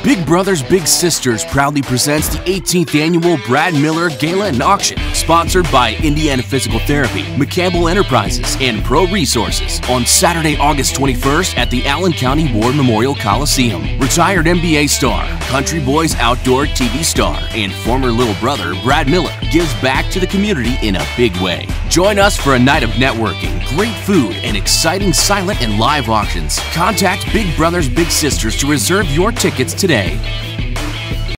Big Brothers Big Sisters proudly presents the 18th annual Brad Miller Gala and Auction, sponsored by Indiana Physical Therapy, McCampbell Enterprises, and Pro Resources on Saturday, August 21st at the Allen County War Memorial Coliseum. Retired NBA star, Country Boys outdoor TV star, and former little brother Brad Miller gives back to the community in a big way. Join us for a night of networking, great food, and exciting silent and live auctions. Contact Big Brothers Big Sisters to reserve your tickets today.